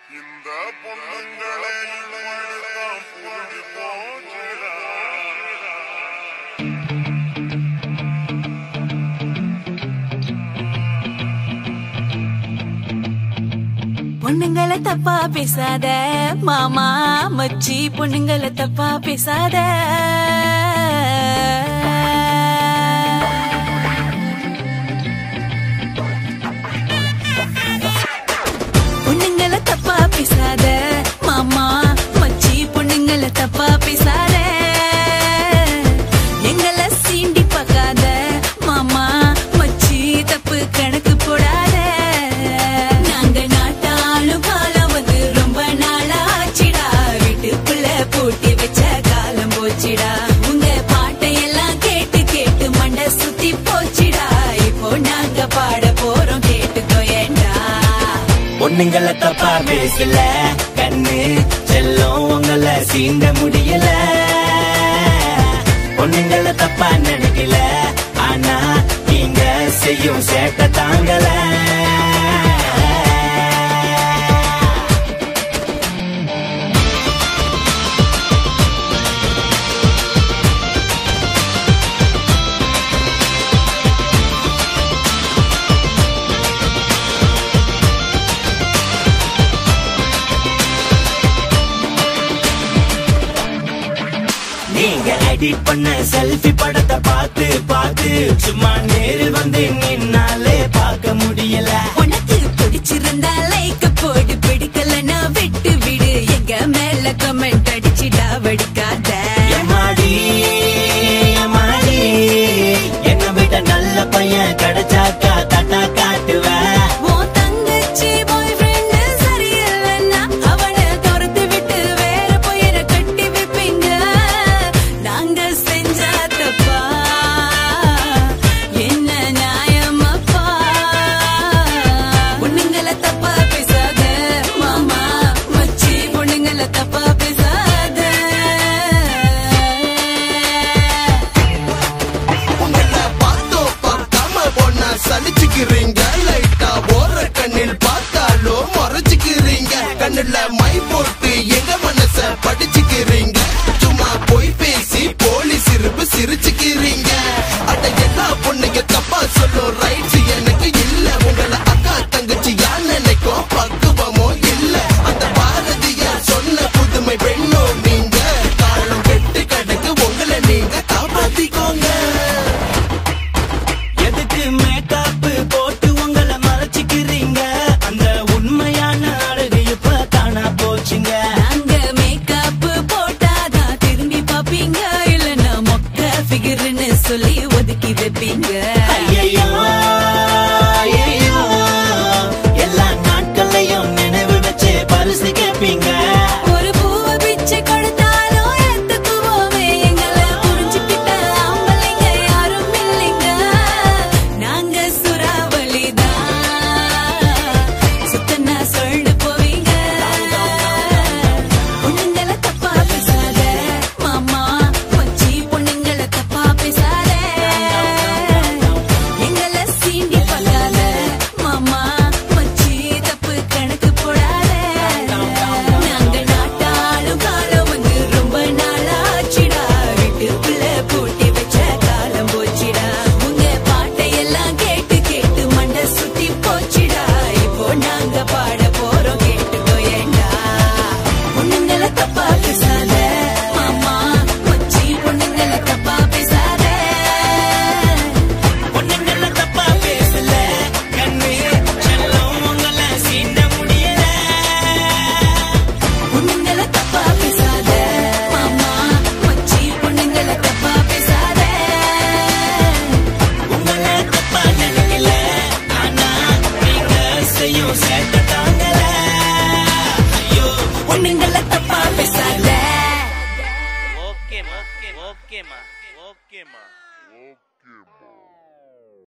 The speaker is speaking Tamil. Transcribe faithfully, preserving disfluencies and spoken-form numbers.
இந்த பொண்ணுங்களை இப்படித்தான் புரிஞ்சு போச்சுடா. பொண்ணுங்களை தப்பா பேசாத மாமா மச்சி, பொண்ணுங்களை தப்பா பேசாத. பொண்ணுங்களை தப்பா பேசாத மாமா மச்சி, பொண்ணுங்களை தப்பா பேசாத. எங்களை சீண்டி பார்க்காத மாமா மச்சி, தப்பு கணக்கு போடாத. நாங்க நாட்டாளும் காலம் வந்து ரொம்ப நாளாச்சிடா, வீட்டுக்குள்ள பூட்டி வச்ச காலம் போச்சிடா. உங்க பாட்டையெல்லாம் கேட்டு கேட்டு மண்டை சுத்தி போச்சிடா. இப்போ நாங்க பாட போறோம் கேட்டுக்கோ ஏண்டா. பொண்ணுங்களை தப்பா பேசல கண்ணு செல்லும், உங்களை சீண்ட முடியல. பொண்ணுங்களை தப்பா நினைக்கல, ஆனா நீங்க செய்யும் சேட்டை தாங்கல. நீங்க எடிட் பண்ண செல்ஃபி படத்தை பார்த்து பார்த்து சும்மா நேரில் வந்து நின்னாலே பார்க்க முடியல. உனக்கு பிடிச்சிருந்தா லைக் போடு, பிடிக்கலன்னா விட்டு விடு. எங்க மேல கமெண்ட் அடிச்சிடா வடிக்காத. எம்மாடி எம்மாடி, என்ன விட நல்ல பையன் கிடைச்சாக்கா தட்டா காட்டுவேன். உன் தங்கச்சி பாய் ஃப்ரெண்ட் சரியில்லைன்னா அவனை துரத்து விட்டு வேற பையனை கட்டி வைப்பீங்க. நாங்க செஞ்சா தப்பா என்ன நியாயமாப்பா. பொண்ணுங்களை தப்பா பேசாத மாமா மச்சி, பொண்ணுங்களை தப்பா பேசாத. உங்களை பார்த்தோ பார்க்காம பொண்ணா சலிச்சுக்கிறீங்க. லைட்டா ஓர கண்ணில் பார்த்தாலும் மறைச்சுக்கிறீங்க. கண்ணுல மை போட்டு எங்க மனச படிச்சுக்கிறீங்க. சும்மா போய் பேசி போலீஸ் இருப்பு சிரிச்சுக்கிறீங்க. அட எல்லா பொண்ணுங்க தப்பா சொல்லும் ரைட்ஸ் எனக்கு இல்ல. உங்களை அக்கா தங்கச்சி யார் நினைக்கும் பக்குவமோ இல்ல. அந்த பாரதியார் சொன்ன புதுமை பெண்ணோ நீங்க. காலம் கெட்டு கிடக்கு, உங்களை நீங்க காப்பாத்திக்கோங்க. எதுக்கு மேக்கப் போட்டு உங்களை மறைச்சிக்கிறீங்க? அந்த உண்மையான அழகு இப்ப காணா போச்சுங்க. நாங்க மேக்கப் போட்டாதான் திரும்பி பாப்பீங்க, இல்லன்னா மொக்க ஃபிகர்னு சொல்லி ஒதுக்கி வைப்பீங்க. ஐயையோ, ஐயையோ, எல்லா நாட்களையும் நினைவு வச்சு பரிசு கேட்பீங்க. ஒரு பூவை பிச்சை கொடுத்தாலும் ஏத்துக்குவோமே. எங்களை புரிஞ்சுக்கிட்ட ஆம்பளைங்க யாரும் இல்லைங்க. நாங்க சுறாவளிதான், சுத்தனா சொல்லு போவீங்க. பொண்ணுங்களை தப்பா பேசாத மாமா மச்சி, பொண்ணுங்களை தப்பா பேசாத. எங்களை சீண்டி பார்க்காத மாமா மச்சி, தப்பு கணக்கு போடாத. நாங்க நாட்டாளும் காலம் வந்து ரொம்ப நாளாச்சிடா, வீட்டுக்குள்ள பூட்டி வச்ச காலம் போச்சிடா. உங்க பாட்டையெல்லாம் கேட்டு கேட்டு மண்டை சுத்தி போச்சிடா. இப்போ நாங்க பாட போறோம் கேட்டுக்கோ ஏண்டா. பொண்ணுங்களை தப்பா பேசாத மாமா மச்சி, பொண்ணுங்களை தப்பா பேசாத. பொண்ணுங்களை தப்பா பேசல கண்ணு செல்லும், உங்களை சீண்ட முடியல. பொண்ணுங்களை தப்பா பேசாத மாமா மச்சி, பொண்ணுங்களை தப்பா பேசாத. உங்களை தப்பா நினைக்கல, ஆனா நீங்க செய்யும் சேட்டை தாங்கல. ஐயோ, பொண்ணுங்களை தப்பா பேசாத. ஓகேமா ஓகேமா ஓகேமா ஓகேமா